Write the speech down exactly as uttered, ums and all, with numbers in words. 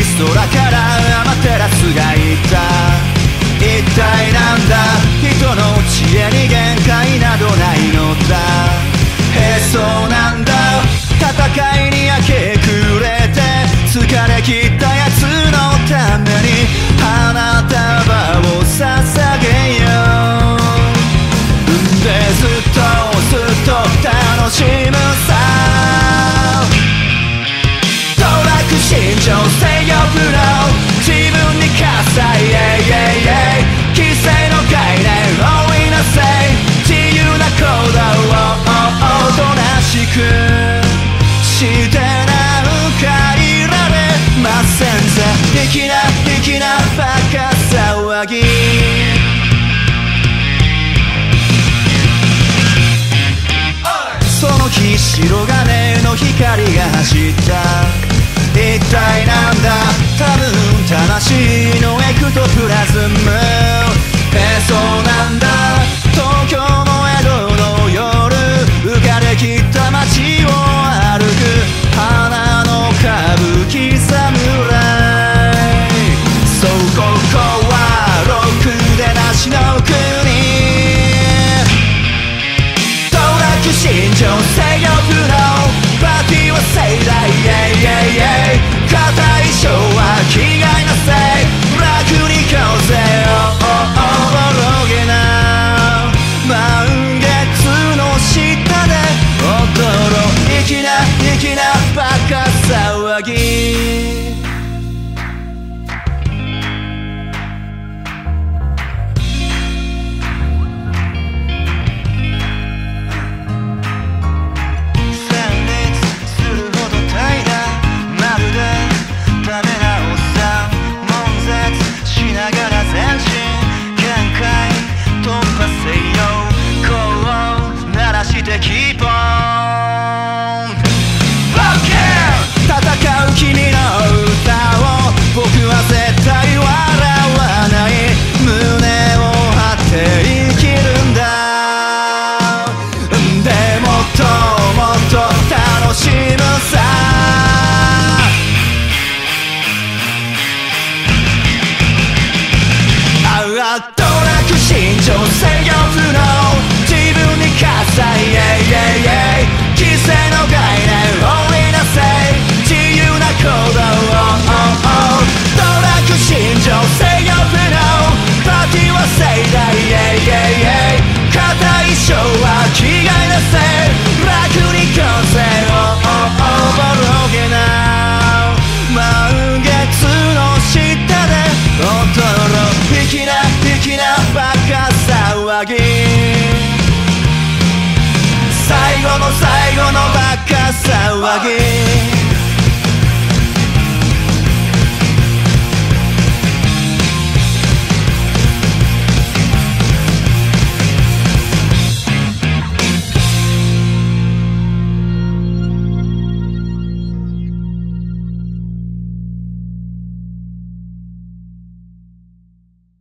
空からアマテラスが言った。一体なんだ人の知恵に限界などないのだ。へそなんだ戦いに明け暮れて疲れ切ったやつのために花束を捧げよう。でずっとずっと楽しむさ。ドラク心情制御不能自分に喝采規制の概念を追いなせ自由な行動をおとなしくしてなんかいられませんぜ。粋な粋なバカ騒ぎ。その日白金の光が走った。一体なんだ多分魂のエクトプラズム。へそなんだ東京の江戸の夜浮かれきった街を歩く花の歌舞伎侍。そうここはロックでなしの国。ドラク心情制御不能パーティーは盛大硬い性は気概なせい楽に強制をおぼろげな満月の下で驚きな粋なバカ騒ぎ。キープオン OK 戦う君の歌を僕は絶対笑わない。胸を張って生きるんだ。でもっともっと楽しむさ。ああドラク心情制御不能自分に喝采規制の概念を追いなせ自由な行動をドラク心情制御不能パーティーは盛大硬い性は気概なせ楽に強制をおぼろげな満月の下で驚きな粋なバカ騒ぎ。最後の最後のバカ騒ぎ。